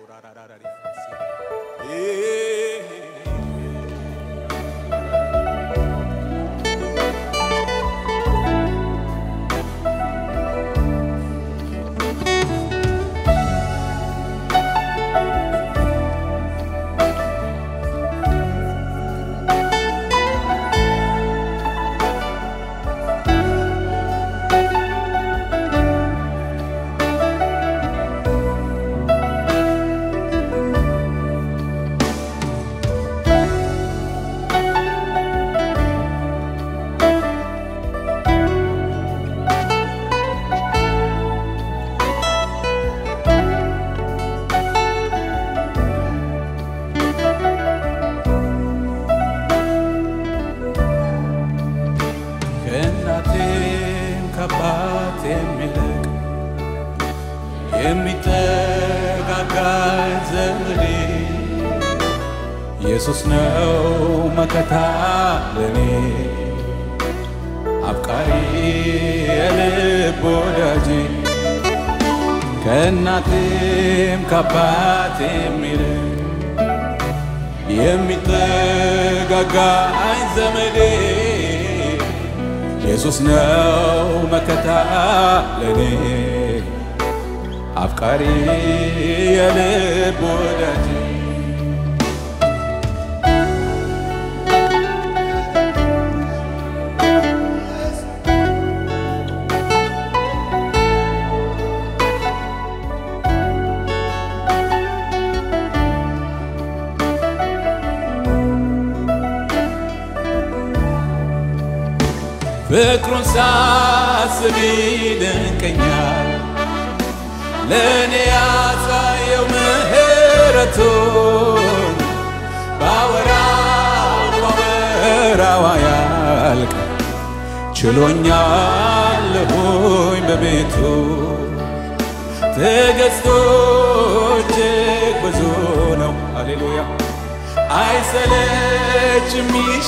ኢየሱስ ነው መከታ ለኔ አፍቃሪ የልብ ወዳጄ ከእናቴም ከአባቴም ይልቅ የሚጠጋጋኝ ዘመዴ ኢየሱስ ነው መከታ ለኔ አፍቃሪ የልብ ወዳጄ ፍቅሩን ሳስብ ይደንቀኛል ለኔ ያሳየው ምህረቱን ባወራው ያልቅ ችሎኛለሁኝ በቤቱ ትዕግስቶች ብዙ ነው ሃሌሉያ አይሰለችም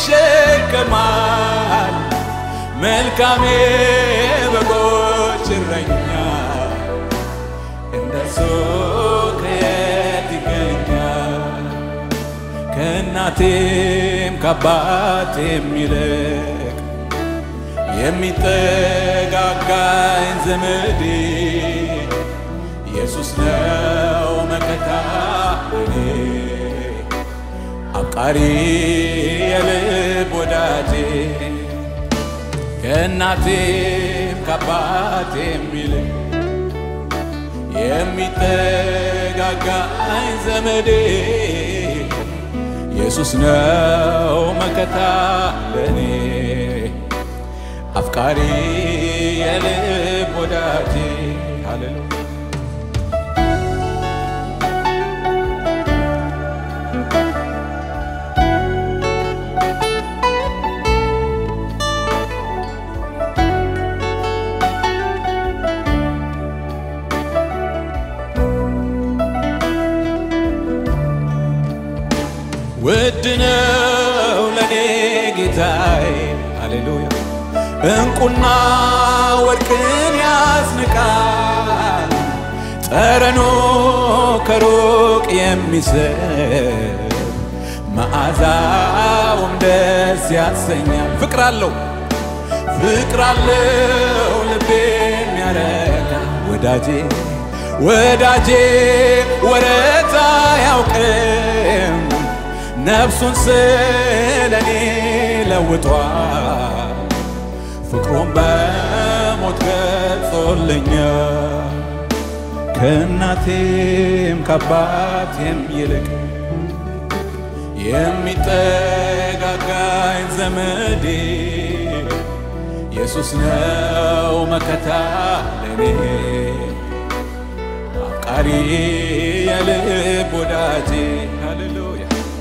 ይሸከማል መልካሜ በጎች እረኛ እንደሱ ከየት ይገኛል ከእናቴም ከአባቴም ይልቅ የሚጠጋጋኝ ዘመዴ ኢየሱስ ነው መከታ ለኔ አፍቃሪ የልብ ወዳጄ ከእናቴም ከአባቴም ይልቅ የሚጠጋጋኝ ዘመዴ ኢየሱስ ነው መከታ ለኔ አፍቃሪ የልብ ወዳጄ ሃሌሉያ ውድ ነው ለኔ ጌታዬ ሃሌሉያ እንቁና ወርቅን ያስንቃል ጠረኑ ከሩቅ የሚስብ መዓዛውም ደስ ያሰኛል ፍቅር አለው ልቤን ያረካ ወዳጄ ወረታ ያውቅም ነፍሱን ስለኔ ለውጧል ፍቅሩን በሞት ገልጾልኛል ከእናቴም ከአባቴም ይልቅ የሚጠጋጋኝ ዘመዴ ኢየሱስ ነው መከታ ለኔ አፍቃሪ የልብ ወዳጄ ሃሌሉያ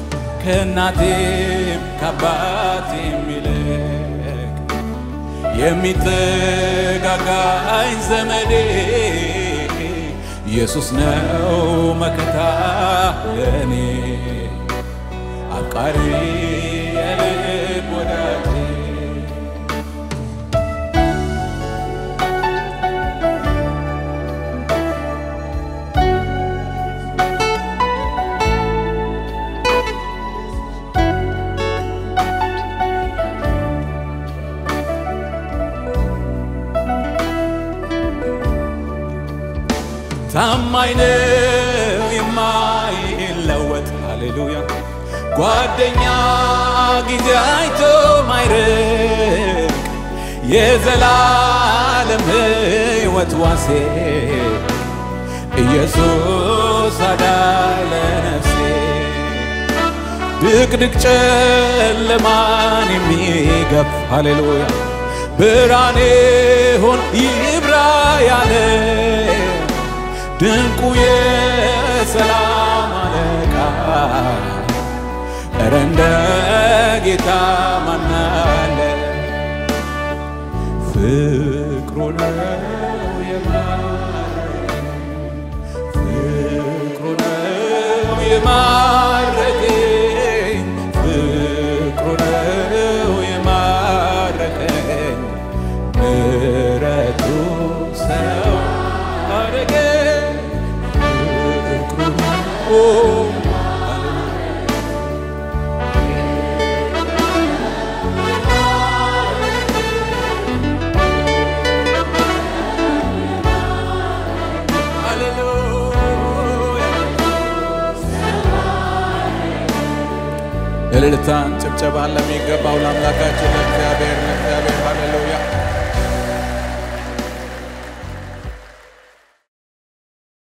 ከእናቴም ከአባቴም ይልቅ የሚጠጋጋኝ ዘመዴ ኢየሱስ ነው መከታ ለኔ አፍቃሪ የልብ ወዳጄ ታማኝ ነው የማይለወጥ ሃሌሉያ ጓደኛ ጊዜ አይቶ ማይርቅ የዘላለም ሕይወት ዋሴ ኢየሱስ አዳነ ነፍሴ ድቅድቅ ጨለማን የሚገፍ ሃሌሉያ ብርሃኔ ሆን ይብራ ያለ ድንቁ የሰላም አለቃ ኧረ እንደ ጌታ ማን አለ ፍቅሩ ነው የማረከኝ ፍቅሩ ነው የማረከኝ ምሕረቱ ሰው አረገኝ ፍቅሩ እልልታን ጭብጨባን ለሚገባው ለአምላካችን ለእግዚአብሔር ሃሌሉያ